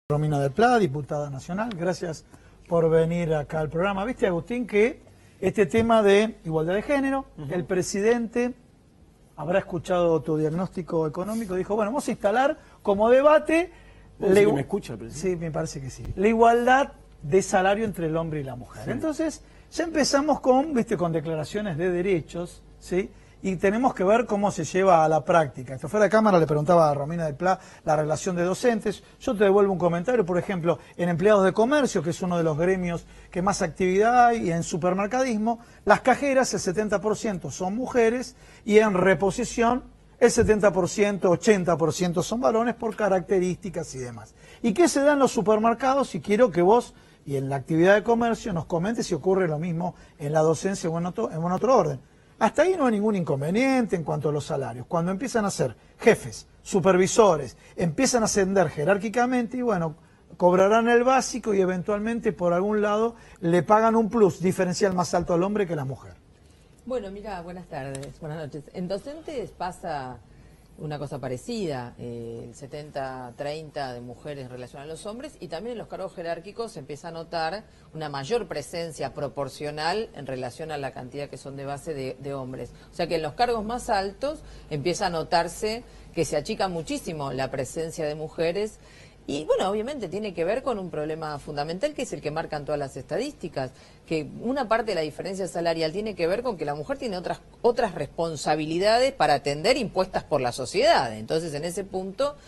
Romina del Pla, diputada nacional, gracias por venir acá al programa. Viste, Agustín, que este tema de igualdad de género, el presidente habrá escuchado tu diagnóstico económico, dijo, bueno, vamos a instalar como debate... que me escucha el presidente? Sí, me parece que sí. La igualdad de salario entre el hombre y la mujer. Sí. Entonces, ya empezamos con declaraciones de derechos, ¿sí? Y tenemos que ver cómo se lleva a la práctica. Esto fuera de cámara le preguntaba a Romina del Pla la relación de docentes. Yo te devuelvo un comentario, por ejemplo, en empleados de comercio, que es uno de los gremios que más actividad hay, y en supermercadismo, las cajeras, el 70% son mujeres, y en reposición, el 70%, 80% son varones por características y demás. ¿Y qué se da en los supermercados? Y quiero que vos, y en la actividad de comercio, nos comentes si ocurre lo mismo en la docencia o en otro orden. Hasta ahí no hay ningún inconveniente en cuanto a los salarios. Cuando empiezan a ser jefes, supervisores, empiezan a ascender jerárquicamente y bueno, cobrarán el básico y eventualmente por algún lado le pagan un plus diferencial más alto al hombre que a la mujer. Bueno, mira, buenas tardes, buenas noches. En docentes pasa una cosa parecida, el 70-30 de mujeres en relación a los hombres, y también en los cargos jerárquicos se empieza a notar una mayor presencia proporcional en relación a la cantidad que son de base de hombres. O sea que en los cargos más altos empieza a notarse que se achica muchísimo la presencia de mujeres. Y bueno, obviamente tiene que ver con un problema fundamental que es el que marcan todas las estadísticas, que una parte de la diferencia salarial tiene que ver con que la mujer tiene otras responsabilidades para atender impuestas por la sociedad. Entonces, en ese punto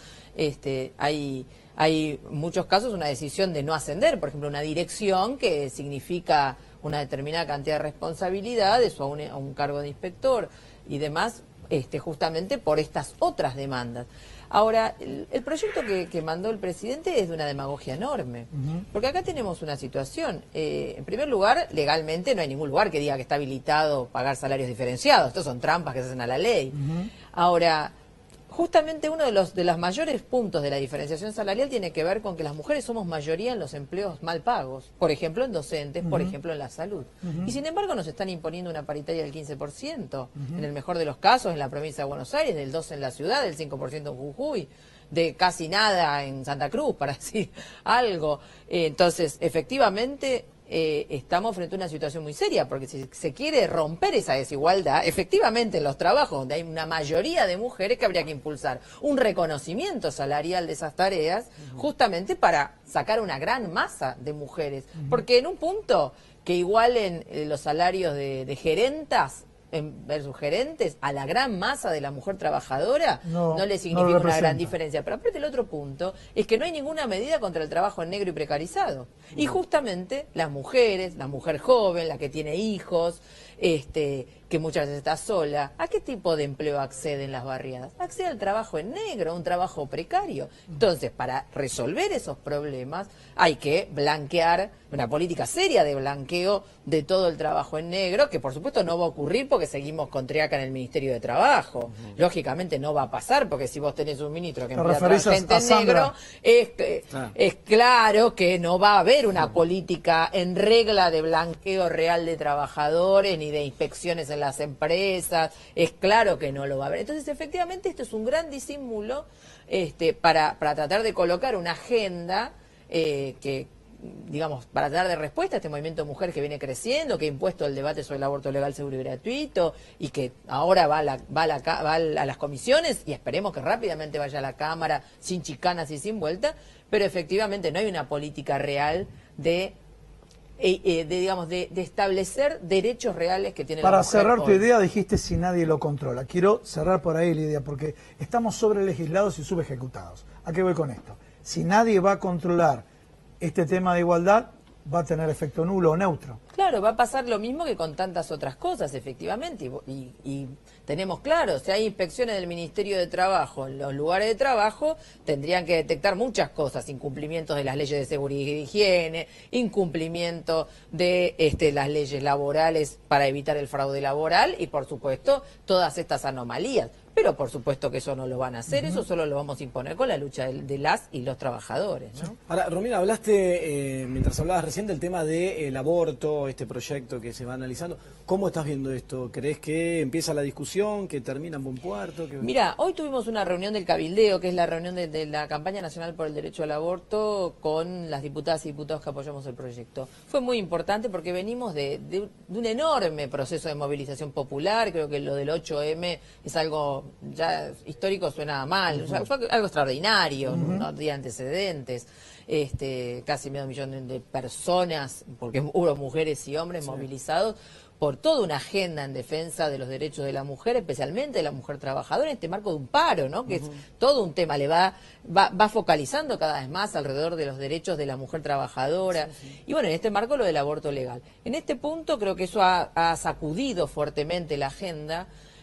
hay muchos casos una decisión de no ascender, por ejemplo, una dirección que significa una determinada cantidad de responsabilidades o a un cargo de inspector y demás, justamente por estas otras demandas. Ahora, el proyecto que mandó el presidente es de una demagogia enorme, porque acá tenemos una situación. En primer lugar, legalmente no hay ningún lugar que diga que está habilitado pagar salarios diferenciados. Estos son trampas que se hacen a la ley. Ahora, justamente uno de los mayores puntos de la diferenciación salarial tiene que ver con que las mujeres somos mayoría en los empleos mal pagos, por ejemplo en docentes, por ejemplo en la salud. Y sin embargo nos están imponiendo una paritaria del 15%, en el mejor de los casos en la provincia de Buenos Aires, del 12% en la ciudad, del 5% en Jujuy, de casi nada en Santa Cruz, para decir algo. Entonces, efectivamente... estamos frente a una situación muy seria, porque si se quiere romper esa desigualdad, efectivamente en los trabajos donde hay una mayoría de mujeres, que habría que impulsar un reconocimiento salarial de esas tareas, justamente para sacar una gran masa de mujeres, porque en un punto que igualen los salarios de gerentas versus gerentes a la gran masa de la mujer trabajadora no le significa una gran diferencia. Pero aparte el otro punto es que no hay ninguna medida contra el trabajo en negro y precarizado. Y justamente las mujeres, la mujer joven, la que tiene hijos, que muchas veces está sola, ¿a qué tipo de empleo accede en las barriadas? Accede al trabajo en negro, un trabajo precario. Entonces, para resolver esos problemas hay que blanquear, una política seria de blanqueo de todo el trabajo en negro, que por supuesto no va a ocurrir porque seguimos con Triaca en el Ministerio de Trabajo. Lógicamente no va a pasar, porque si vos tenés un ministro que emplea a gente en negro, es claro que no va a haber una política en regla de blanqueo real de trabajadores ni de inspecciones en las empresas. Es claro que no lo va a haber. Entonces, efectivamente, esto es un gran disimulo para tratar de colocar una agenda digamos, para dar de respuesta a este movimiento de mujeres que viene creciendo, que ha impuesto el debate sobre el aborto legal, seguro y gratuito, y que ahora va a las comisiones, y esperemos que rápidamente vaya a la Cámara, sin chicanas y sin vuelta, pero efectivamente no hay una política real de establecer derechos reales que tiene la mujer. Para cerrar tu idea, dijiste si nadie lo controla. Quiero cerrar por ahí la idea, porque estamos sobre legislados y subejecutados. ¿A qué voy con esto? Si nadie va a controlar este tema de igualdad, va a tener efecto nulo o neutro. Claro, va a pasar lo mismo que con tantas otras cosas, efectivamente, y tenemos claro, si hay inspecciones del Ministerio de Trabajo en los lugares de trabajo, tendrían que detectar muchas cosas, incumplimientos de las leyes de seguridad y de higiene, incumplimiento de las leyes laborales para evitar el fraude laboral y, por supuesto, todas estas anomalías. pero por supuesto que eso no lo van a hacer, eso solo lo vamos a imponer con la lucha de las y los trabajadores, ¿no? Ahora, Romina, hablaste, mientras hablabas recién, del tema del aborto, este proyecto que se va analizando. ¿Cómo estás viendo esto? ¿Crees que empieza la discusión, que termina en buen puerto? Mira, hoy tuvimos una reunión del Cabildeo, que es la reunión de la Campaña Nacional por el Derecho al Aborto, con las diputadas y diputados que apoyamos el proyecto. Fue muy importante porque venimos de un enorme proceso de movilización popular. Creo que lo del 8M es algo ya histórico, suena mal, o sea, fue algo extraordinario, no había antecedentes. Casi medio millón de personas, porque hubo mujeres y hombres movilizados por toda una agenda en defensa de los derechos de la mujer, especialmente de la mujer trabajadora, en este marco de un paro, ¿no? Que es todo un tema, va focalizando cada vez más alrededor de los derechos de la mujer trabajadora. Y bueno, en este marco lo del aborto legal. En este punto creo que eso ha sacudido fuertemente la agenda,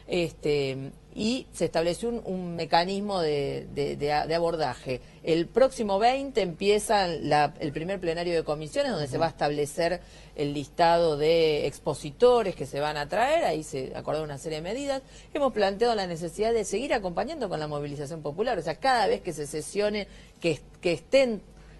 y se estableció un mecanismo de abordaje. El próximo 20 empieza el primer plenario de comisiones, donde se va a establecer el listado de expositores que se van a traer. Ahí se acordaron una serie de medidas. Hemos planteado la necesidad de seguir acompañando con la movilización popular, o sea, cada vez que se sesione, que estén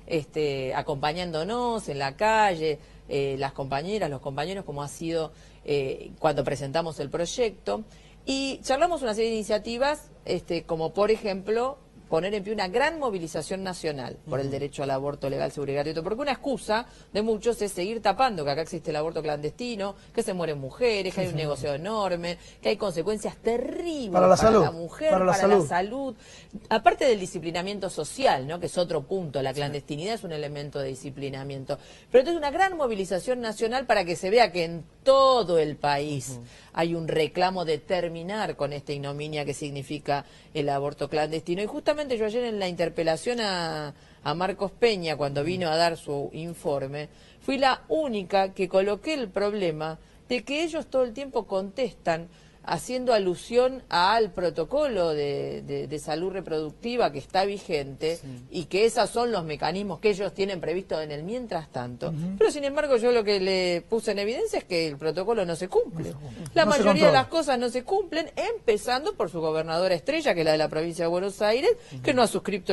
acompañándonos en la calle, las compañeras, los compañeros, como ha sido cuando presentamos el proyecto. Y charlamos una serie de iniciativas, como por ejemplo poner en pie una gran movilización nacional por el derecho al aborto legal, seguro y gratuito, porque una excusa de muchos es seguir tapando que acá existe el aborto clandestino, que se mueren mujeres, que hay un negocio enorme, que hay consecuencias terribles para la mujer, para la salud. Aparte del disciplinamiento social, ¿no? Que es otro punto, la clandestinidad es un elemento de disciplinamiento. Pero entonces una gran movilización nacional para que se vea que en todo el país hay un reclamo de terminar con esta ignominia que significa el aborto clandestino. Y justamente yo ayer en la interpelación a Marcos Peña, cuando vino a dar su informe, fui la única que coloqué el problema de que ellos todo el tiempo contestan haciendo alusión al protocolo de salud reproductiva que está vigente y que esos son los mecanismos que ellos tienen previsto en el mientras tanto. Pero sin embargo yo lo que le puse en evidencia es que el protocolo no se cumple. La mayoría de las cosas no se cumplen, empezando por su gobernadora estrella, que es la de la provincia de Buenos Aires, que no ha suscrito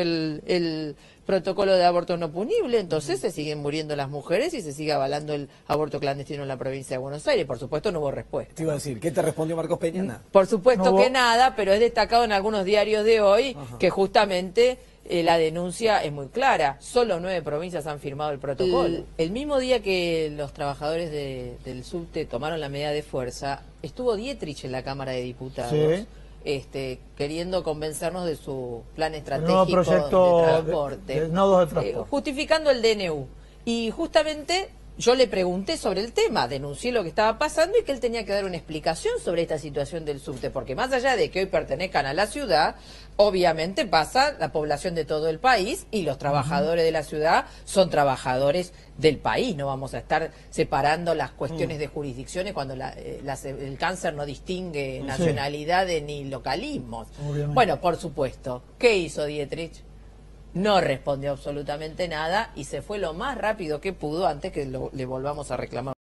el protocolo de aborto no punible. Entonces se siguen muriendo las mujeres y se sigue avalando el aborto clandestino en la provincia de Buenos Aires. Por supuesto no hubo respuesta. Te iba a decir, ¿qué te respondió Marcos Peña? Nada. Por supuesto que nada, pero es destacado en algunos diarios de hoy que justamente la denuncia es muy clara. Solo 9 provincias han firmado el protocolo. El mismo día que los trabajadores del subte tomaron la medida de fuerza, estuvo Dietrich en la Cámara de Diputados. Sí. Queriendo convencernos de su plan estratégico de transporte, justificando el DNU. Y justamente yo le pregunté sobre el tema, denuncié lo que estaba pasando y que él tenía que dar una explicación sobre esta situación del subte, porque más allá de que hoy pertenezcan a la ciudad, obviamente pasa la población de todo el país y los trabajadores de la ciudad son trabajadores del país. No vamos a estar separando las cuestiones de jurisdicciones cuando el cáncer no distingue nacionalidades ni localismos. Obviamente. Bueno, por supuesto. ¿Qué hizo Dietrich? No respondió absolutamente nada y se fue lo más rápido que pudo antes que le volvamos a reclamar.